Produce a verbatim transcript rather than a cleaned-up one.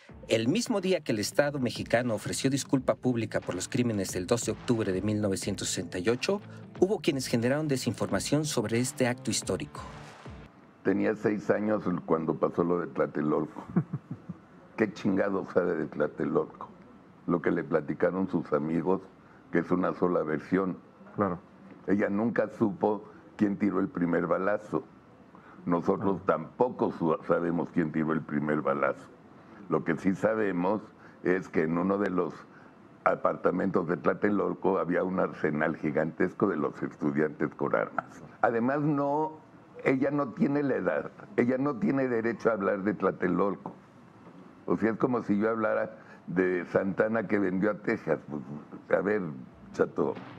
El mismo día que el Estado mexicano ofreció disculpa pública por los crímenes del dos de octubre de mil novecientos sesenta y ocho, hubo quienes generaron desinformación sobre este acto histórico. Tenía seis años cuando pasó lo de Tlatelolco. ¿Qué chingado sabe de Tlatelolco? Lo que le platicaron sus amigos, que es una sola versión. Claro. Ella nunca supo quién tiró el primer balazo. Nosotros tampoco sabemos quién tiró el primer balazo. Lo que sí sabemos es que en uno de los apartamentos de Tlatelolco había un arsenal gigantesco de los estudiantes con armas. Además, no, ella no tiene la edad, ella no tiene derecho a hablar de Tlatelolco. O sea, es como si yo hablara de Santana que vendió a Texas. Pues, a ver, chato,